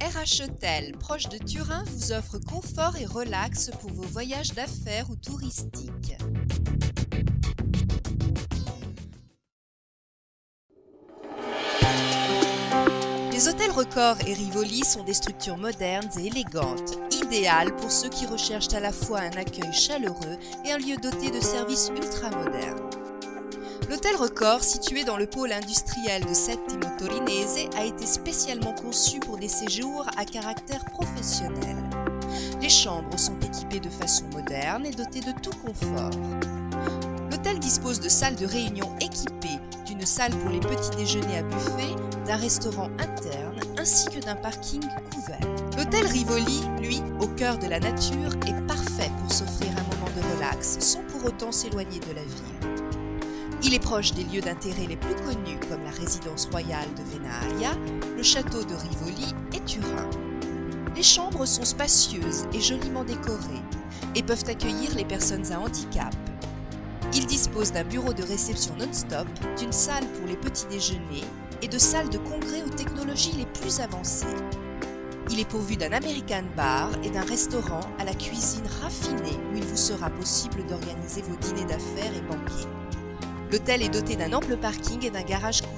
RH Hotel, proche de Turin, vous offre confort et relax pour vos voyages d'affaires ou touristiques. Les hôtels Record et Rivoli sont des structures modernes et élégantes, idéales pour ceux qui recherchent à la fois un accueil chaleureux et un lieu doté de services ultramodernes. L'hôtel Record, situé dans le pôle industriel de Settimo Torinese, a été spécialement conçu pour des séjours à caractère professionnel. Les chambres sont équipées de façon moderne et dotées de tout confort. L'hôtel dispose de salles de réunion équipées, d'une salle pour les petits déjeuners à buffet, d'un restaurant interne ainsi que d'un parking couvert. L'hôtel Rivoli, lui, au cœur de la nature, est parfait pour s'offrir un moment de relax sans pour autant s'éloigner de la ville. Il est proche des lieux d'intérêt les plus connus comme la résidence royale de Venaria, le château de Rivoli et Turin. Les chambres sont spacieuses et joliment décorées et peuvent accueillir les personnes à handicap. Il dispose d'un bureau de réception non-stop, d'une salle pour les petits déjeuners et de salles de congrès aux technologies les plus avancées. Il est pourvu d'un American bar et d'un restaurant à la cuisine raffinée où il vous sera possible d'organiser vos dîners d'affaires et banquets. L'hôtel est doté d'un ample parking et d'un garage